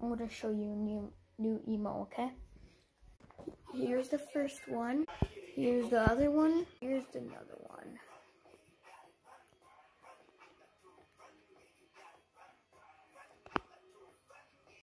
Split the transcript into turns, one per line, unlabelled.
I'm gonna show you a new emo, okay? Here's the first one. Here's the other one. Here's another